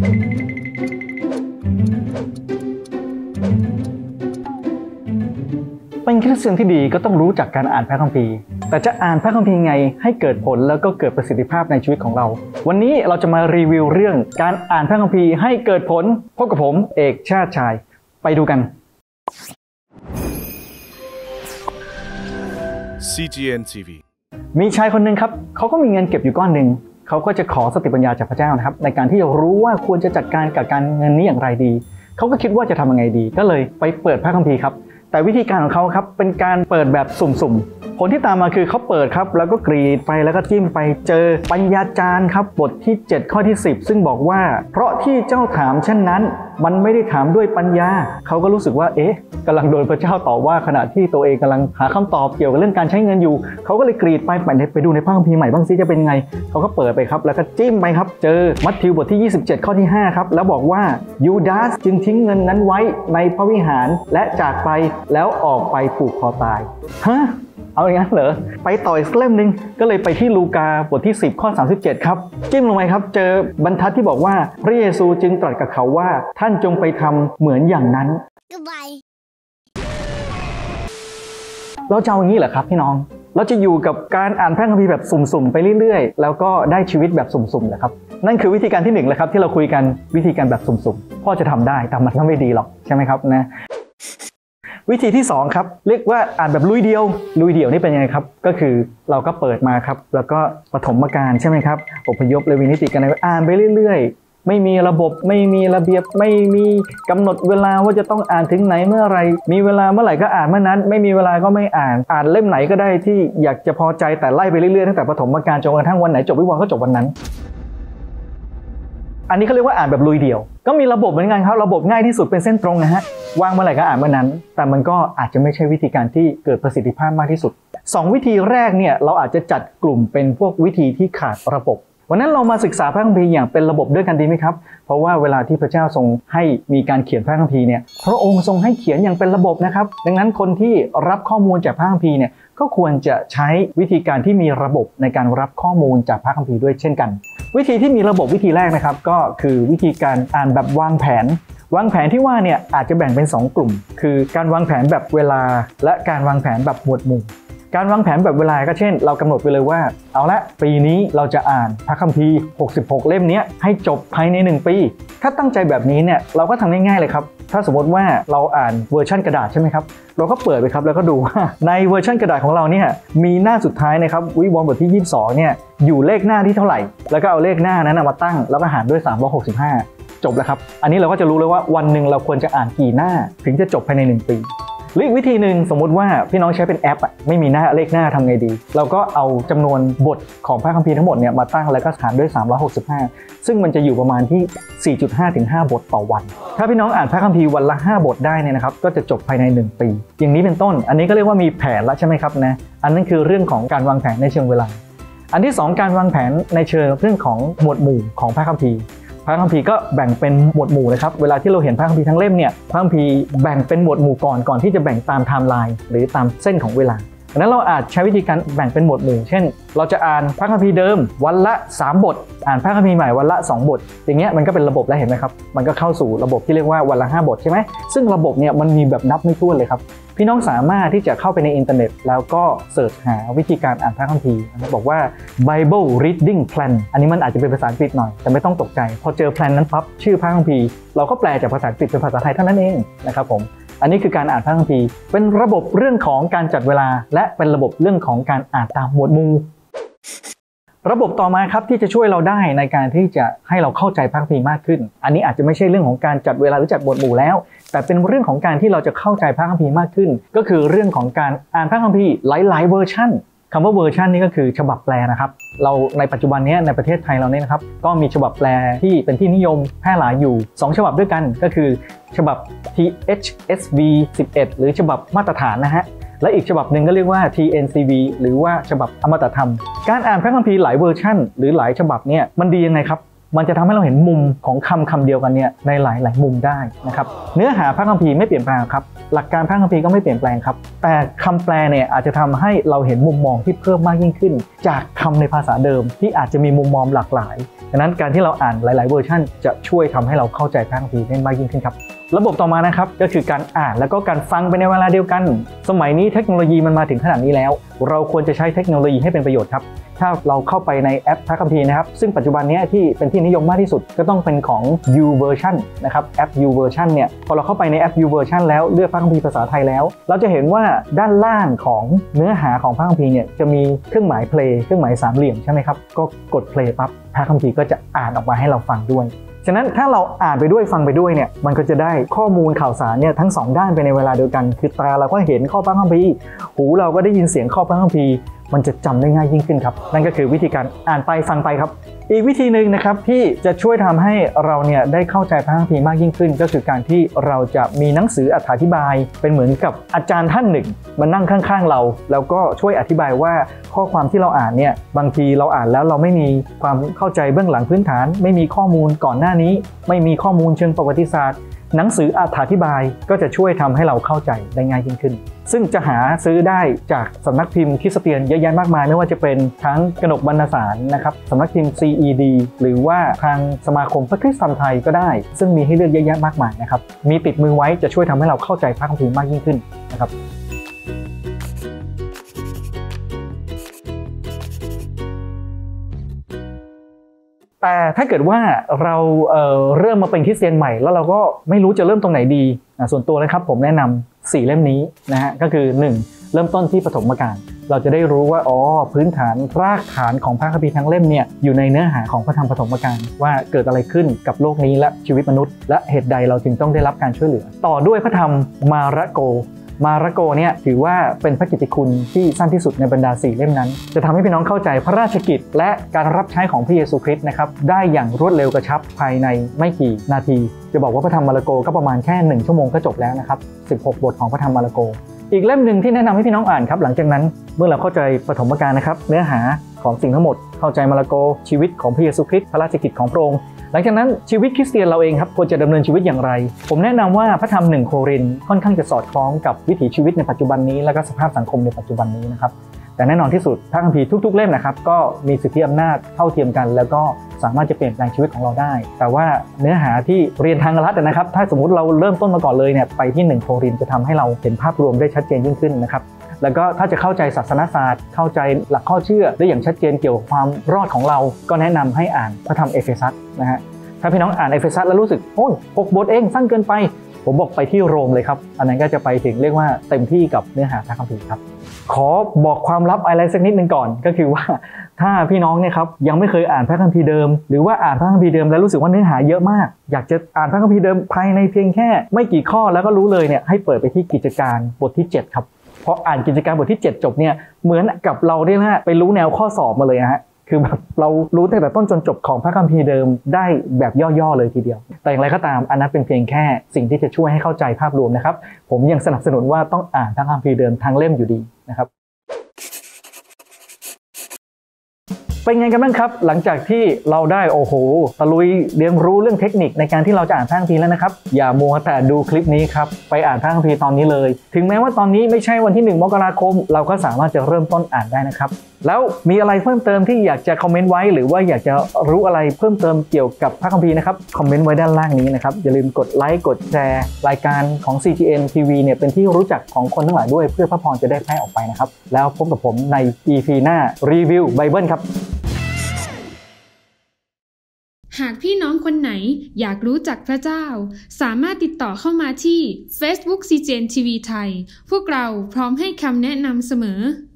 เป็นคริสเตียนที่ดีก็ต้องรู้จักการอ่านพระคัมภีร์แต่จะอ่านพระคัมภีร์ไงให้เกิดผลแล้วก็เกิดประสิทธิภาพในชีวิตของเราวันนี้เราจะมารีวิวเรื่องการอ่านพระคัมภีร์ให้เกิดผลพบกับผมเอกชาติชายไปดูกัน CGN TV มีชายคนหนึ่งครับเขาก็มีเงินเก็บอยู่ก้อนหนึ่งเขาก็จะขอสติปัญญาจากพระเจ้านะครับในการที่จะรู้ว่าควรจะจัดการกับการเงินนี้อย่างไรดีเขาก็คิดว่าจะทำยังไงดีก็เลยไปเปิดพระคัมภีร์ครับแต่วิธีการของเขาครับเป็นการเปิดแบบสุ่มๆผลที่ตามมาคือเขาเปิดครับแล้วก็กรีดไปแล้วก็จิ้มไปเจอปัญญาจารย์ครับบทที่7ข้อที่10ซึ่งบอกว่าเพราะที่เจ้าถามเช่นนั้นมันไม่ได้ถามด้วยปัญญาเขาก็รู้สึกว่ากำลังโดนพระเจ้าตอบว่าขณะที่ตัวเองกำลังหาคำตอบเกี่ยวกับเรื่องการใช้เงินอยู่เขาก็เลยกรีดไปดูในพระคัมภีร์ใหม่บ้างซิจะเป็นไงเขาก็เปิดไปครับแล้วก็จิ้มไปครับเจอมัทธิวบทที่27ข้อที่5ครับแล้วบอกว่ายูดาสจึงทิ้งเงินนั้นไว้ในพระวิหารและจากไปแล้วออกไปผูกคอตายฮะเอาอย่างนั้นเหรอไปต่ออีกเล่มนึงก็เลยไปที่ลูกาบทที่10ข้อ37ครับจิ้มลงไปครับเจอบรรทัดที่บอกว่าพระเยซูจึงตรัสกับเขาว่าท่านจงไปทำเหมือนอย่างนั้น Goodbye เราจะเอาอย่างนี้เหรอครับพี่น้องเราจะอยู่กับการอ่านพระคัมภีร์แบบสุ่มๆไปเรื่อยๆแล้วก็ได้ชีวิตแบบสุ่มๆเหรอครับนั่นคือวิธีการที่1แหละครับที่เราคุยกันวิธีการแบบสุ่มๆพ่อจะทำได้แต่มันก็ไม่ดีหรอกใช่ไหมครับนะวิธีที่2ครับเรียกว่าอ่านแบบลุยเดียวนี่เป็นยังไงครับก็คือเราก็เปิดมาครับแล้วก็ปฐมกาลใช่ไหมครับอพยพเลวีนิติกันอ่านไปเรื่อยๆไม่มีระบบไม่มีระเบียบไม่มีกำหนดเวลาว่าจะต้องอ่านถึงไหนเมื่อไรมีเวลาเมื่อไหร่ก็อ่านเมื่อนั้นไม่มีเวลาก็ไม่อ่านเล่มไหนก็ได้ที่อยากจะพอใจแต่ไล่ไปเรื่อยๆตั้งแต่ปฐมกาลจนกระทั่งวันไหนจบวิวรณ์ก็จบวันนั้นอันนี้เขาเรียกว่าอ่านแบบลุยเดี่ยวก็มีระบบเหมือนกันครับระบบง่ายที่สุดเป็นเส้นตรงนะฮะวางเมื่อไหร่ก็อ่านเมื่อนั้นแต่มันก็อาจจะไม่ใช่วิธีการที่เกิดประสิทธิภาพมากที่สุด2วิธีแรกเนี่ยเราอาจจะจัดกลุ่มเป็นพวกวิธีที่ขาดระบบวันนั้นเรามาศึกษาพระคัมภีร์อย่างเป็นระบบด้วยกันดีไหมครับเพราะว่าเวลาที่พระเจ้าทรงให้มีการเขียนพระคัมภีร์เนี่ยพระองค์ทรงให้เขียนอย่างเป็นระบบนะครับดังนั้นคนที่รับข้อมูลจากพระคัมภีร์เนี่ยก็ควรจะใช้วิธีการที่มีระบบในการรับข้อมูลจากพระคัมภีร์ด้วยเช่นกันวิธีที่มีระบบวิธีแรกนะครับก็คือวิธีการอ่านแบบวางแผนที่ว่าเนี่ยอาจจะแบ่งเป็น2กลุ่มคือการวางแผนแบบเวลาและการวางแผนแบบหมวดหมู่การวางแผนแบบเวลาก็เช่นเรากำหนดไปเลยว่าเอาละปีนี้เราจะอ่านพระคัมภีร์66เล่มนี้ให้จบภายใน1ปีถ้าตั้งใจแบบนี้เนี่ยเราก็ทำง่ายๆเลยครับถ้าสมมติว่าเราอ่านเวอร์ชันกระดาษใช่ไหมครับเราก็เปิดไปครับแล้วก็ดูว่าในเวอร์ชันกระดาษของเราเนี่ยมีหน้าสุดท้ายนะครับวิวรณ์บทที่22เนี่ยอยู่เลขหน้าที่เท่าไหร่แล้วก็เอาเลขหน้านั้นมาตั้งแล้วก็หารด้วย365จบแล้วครับอันนี้เราก็จะรู้เลยว่าวันหนึ่งเราควรจะอ่านกี่หน้าถึงจะจบภายใน1ปีหรืออีกวิธีหนึ่งสมมุติว่าพี่น้องใช้เป็นแอปไม่มีหน้าเลขหน้าทำไงดีเราก็เอาจำนวนบทของพระคัมภีร์ทั้งหมดเนี่ยมาตั้งแล้วก็หารด้วย365ซึ่งมันจะอยู่ประมาณที่ 4.5 ถึง 5 บทต่อวันถ้าพี่น้องอ่านพระคัมภีร์วันละ5 บทได้เนี่ยนะครับก็จะจบภายใน1ปีอย่างนี้เป็นต้นอันนี้ก็เรียกว่ามีแผนแล้วใช่ไหมครับนะอันนั้นคือเรื่องของการวางแผนในเชิงเวลาอันที่2การวางแผนในเชิงเรื่องของหมวดหมู่ของพระคัมภีร์พระคัมภีร์ก็แบ่งเป็นหมวดหมู่นะครับเวลาที่เราเห็นพระคัมภีร์ทั้งเล่มเนี่ยพระคัมภีร์แบ่งเป็นหมวดหมู่ก่อนที่จะแบ่งตามไทม์ไลน์หรือตามเส้นของเวลาดังนั้นเราอาจใช้วิธีการแบ่งเป็นหมวดหมู่เช่นเราจะอ่านพระคัมภีร์เดิมวันละ3บทอ่านพระคัมภีร์ใหม่วันละ2บทอย่างเงี้ยมันก็เป็นระบบแล้วเห็นไหมครับมันก็เข้าสู่ระบบที่เรียกว่าวันละ5บทใช่ไหมซึ่งระบบเนี่ยมันมีแบบนับไม่ถ้วนเลยครับพี่น้องสามารถที่จะเข้าไปในอินเทอร์เน็ตแล้วก็เสิร์ชหาวิธีการอ่านพระคัมภีร์นะครับบอกว่า Bible Reading Plan อันนี้มันอาจจะเป็นภาษาอังกฤษหน่อยแต่ไม่ต้องตกใจพอเจอแพลนนั้นปั๊บชื่อพระคัมภีร์เราก็แปลจากภาษาอังกฤษเป็นภาษาไทยเท่านั้นเองนะครับผมอันนี้คือการอ่านพระคัมภีร์เป็นระบบเรื่องของการจัดเวลาและเป็นระบบเรื่องของการอ่านตามหมวดหมู่ระบบต่อมาครับที่จะช่วยเราได้ในการที่จะให้เราเข้าใจพระคัมภีร์มากขึ้นอันนี้อาจจะไม่ใช่เรื่องของการจัดเวลาหรือจัดหมวดหมู่แล้วแต่เป็นเรื่องของการที่เราจะเข้าใจพระคัมภีร์มากขึ้นก็คือเรื่องของการอ่านพระคัมภีร์หลายๆเวอร์ชันคำว่าเวอร์ชันนี้ก็คือฉบับแปลนะครับเราในปัจจุบันนี้ในประเทศไทยเราเนี่ยนะครับก็มีฉบับแปลที่เป็นที่นิยมแพร่หลายอยู่2ฉบับด้วยกันก็คือฉบับ THSV 11หรือฉบับมาตรฐานนะฮะและอีกฉบับหนึ่งก็เรียกว่า TNCV หรือว่าฉบับอมตะธรรมการอ่านพระคัมภีร์หลายเวอร์ชันหรือหลายฉบับเนี่ยมันดียังไงครับมันจะทำให้เราเห็นมุมของคำเดียวกันเนี่ยในหลายมุมได้นะครับเนื้อหาพระคัมภีร์ไม่เปลี่ยนแปลงครับหลักการพระคัมภีร์ก็ไม่เปลี่ยนแปลงครับแต่คำแปลเนี่ยอาจจะทำให้เราเห็นมุมมองที่เพิ่มมากยิ่งขึ้นจากคำในภาษาเดิมที่อาจจะมีมุมมองหลากหลายดังนั้นการที่เราอ่านหลายๆเวอร์ชันจะช่วยทำให้เราเข้าใจพระคัมภีร์ได้มากยิ่งขึ้นครับระบบต่อมานะครับก็คือการอ่านแล้วก็การฟังไปในเวลาเดียวกันสมัยนี้เทคโนโลยีมันมาถึงขนาดนี้แล้วเราควรจะใช้เทคโนโลยีให้เป็นประโยชน์ครับถ้าเราเข้าไปในแอปพระคัมภีร์นะครับซึ่งปัจจุบันนี้ที่เป็นที่นิยมมากที่สุดก็ต้องเป็นของ YouVersion นะครับแอป YouVersion เนี่ยพอเราเข้าไปในแอป YouVersion แล้วเลือกพระคัมภีร์ภาษาไทยแล้วเราจะเห็นว่าด้านล่างของเนื้อหาของพระคัมภีร์เนี่ยจะมีเครื่องหมาย play เครื่องหมายสามเหลี่ยมใช่ไหมครับก็กด play ปั๊บพระคัมภีร์ก็จะอ่านออกมาให้เราฟังด้วยฉะนั้นถ้าเราอ่านไปด้วยฟังไปด้วยเนี่ยมันก็จะได้ข้อมูลข่าวสารเนี่ยทั้ง2ด้านไปในเวลาเดียวกันคือตาเราก็เห็นข้อพระคัมภีร์หูเราก็ได้ยินเสียงข้อพระคัมภีร์มันจะจำได้ง่ายยิ่งขึ้นครับนั่นก็คือวิธีการอ่านไปฟังไปครับอีกวิธีหนึ่งนะครับที่จะช่วยทำให้เราเนี่ยได้เข้าใจพระคัมภีร์มากยิ่งขึ้นก็คือการที่เราจะมีหนังสืออธิบายเป็นเหมือนกับอาจารย์ท่านหนึ่งมานั่งข้างๆเราแล้วก็ช่วยอธิบายว่าข้อความที่เราอ่านเนี่ยบางทีเราอ่านแล้วเราไม่มีความเข้าใจเบื้องหลังพื้นฐานไม่มีข้อมูลก่อนหน้านี้ไม่มีข้อมูลเชิงประวัติศาสตร์หนังสืออธิบายก็จะช่วยทำให้เราเข้าใจได้ง่ายยิ่งขึ้นซึ่งจะหาซื้อได้จากสำนักพิมพ์คริสเตียนเยอะแยะมากมายไม่ว่าจะเป็นทั้งกนกวรรณสารนะครับสำนักพิมพ์ CED หรือว่าทางสมาคมพระคริสตธรรมไทยก็ได้ซึ่งมีให้เลือกเยอะแยะมากมายนะครับมีติดมือไว้จะช่วยทำให้เราเข้าใจพระคัมภีร์มากยิ่งขึ้นนะครับแต่ถ้าเกิดว่าเราเริ่มมาเป็นคริสเตียนใหม่แล้วเราก็ไม่รู้จะเริ่มตรงไหนดีส่วนตัวนะครับผมแนะนำ4เล่มนี้นะฮะก็คือ1เริ่มต้นที่ปฐมกาลเราจะได้รู้ว่าพื้นฐานรากฐานของพระคัมภีร์ทั้งเล่มเนี่ยอยู่ในเนื้อหาของพระธรรมปฐมกาลว่าเกิดอะไรขึ้นกับโลกนี้และชีวิตมนุษย์และเหตุใดเราจึงต้องได้รับการช่วยเหลือต่อด้วยพระธรรมมาระโกเนี่ยถือว่าเป็นพระกิตติคุณที่สั้นที่สุดในบรรดา4เล่มนั้นจะทำให้พี่น้องเข้าใจพระราชกิจและการรับใช้ของพระเยซูคริสต์นะครับได้อย่างรวดเร็วกระชับภายในไม่กี่นาทีจะบอกว่าพระธรรมมาระโกก็ประมาณแค่1ชั่วโมงก็จบแล้วนะครับ16บทของพระธรรมมาระโกอีกเล่มหนึ่งที่แนะนำให้พี่น้องอ่านครับหลังจากนั้นเมื่อเราเข้าใจปฐมกาลนะครับเนื้อหาของสิ่งทั้งหมดเข้าใจมาระโกชีวิตของพระเยซูคริสต์พระราชกิจของพระองค์หลังจากนั้นชีวิตคริสเตียนเราเองครับควรจะดำเนินชีวิตอย่างไรผมแนะนำว่าพระธรรม1โครินธ์ค่อนข้างจะสอดคล้องกับวิถีชีวิตในปัจจุบันนี้และก็สภาพสังคมในปัจจุบันนี้นะครับแต่แน่นอนที่สุดพระคัมภีร์ทุกๆเล่มนะครับก็มีสิทธิอำนาจเท่าเทียมกันแล้วก็สามารถจะเปลี่ยนแปลงชีวิตของเราได้แต่ว่าเนื้อหาที่เรียนทางลัดนะครับถ้าสมมุติเราเริ่มต้นมาก่อนเลยเนี่ยไปที่1โครินธ์จะทำให้เราเห็นภาพรวมได้ชัดเจนยิ่งขึ้นนะครับแล้วก็ถ้าจะเข้าใจศาสนศาสตร์เข้าใจหลักข้อเชื่อได้อย่างชัดเจนเกี่ยวกับความรอดของเราก็แนะนำให้อ่านพระธรรมเอเฟซัสนะฮะถ้าพี่น้องอ่านเอเฟซัสแล้วรู้สึกโอ้ย6 บทเองสั้นเกินไปผมบอกไปที่โรมเลยครับอันนั้นก็จะไปถึงเรียกว่าเต็มที่กับเนื้อหาพระคัมภีร์ครับขอบอกความลับอะไรสักนิดนึงก่อนก็คือว่าถ้าพี่น้องเนี่ยครับยังไม่เคยอ่านพระคัมภีร์เดิมหรือว่าอ่านพระคัมภีร์เดิมแล้วรู้สึกว่าเนื้อหาเยอะมากอยากจะอ่านพระคัมภีร์เดิมภายในเพียงแค่ไม่กี่ข้อแล้วก็รู้เลยเนี่ยให้เปิดไปที่กิจการบทที่7ครับพออ่านกิจการบทที่7จบเนี่ยเหมือนกับเราได้ไปรู้แนวข้อสอบมาเลยฮะคือแบบเรารู้ตั้งแต่ต้นจนจบของพระคัมภีร์เดิมได้แบบย่อๆเลยทีเดียวแต่อย่างไรก็ตามอันนั้นเป็นเพียงแค่สิ่งที่จะช่วยให้เข้าใจภาพรวมนะครับผมยังสนับสนุนว่าต้องอ่านพระคัมภีร์เดิมทั้งเล่มอยู่ดีนะครับเป็นไงกันบ้างครับหลังจากที่เราได้ตะลุยเรียนรู้เรื่องเทคนิคในการที่เราจะอ่านพระคัมภีร์แล้วนะครับอย่ามัวแต่ดูคลิปนี้ครับไปอ่านพระคัมภีร์ตอนนี้เลยถึงแม้ว่าตอนนี้ไม่ใช่วันที่1 มกราคมเราก็สามารถจะเริ่มต้นอ่านได้นะครับแล้วมีอะไรเพิ่มเติมที่อยากจะคอมเมนต์ไว้หรือว่าอยากจะรู้อะไรเพิ่มเติมเกี่ยวกับพระคัมภีร์นะครับคอมเมนต์ไว้ด้านล่างนี้นะครับอย่าลืมกดไลค์กดแชร์รายการของ CGN TV เนี่ยเป็นที่รู้จักของคนทั้งหลายด้วยเพื่อพระพรจะได้แพร่ออกไปนะครับแล้วพบกับผมใน EP หน้ารีวิวไบเบิลครับหากพี่น้องคนไหนอยากรู้จักพระเจ้าสามารถติดต่อเข้ามาที่ Facebook CGN TV ไทยพวกเราพร้อมให้คำแนะนำเสมอ